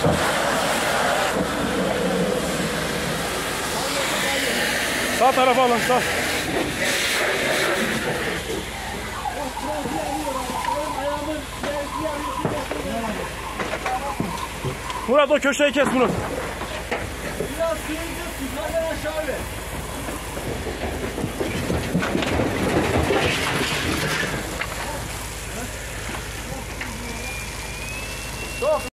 Sağ tarafa alın, sağ. Murat o köşeyi kes Murat. Biraz sürünce yukarıdan aşağı ver. Çok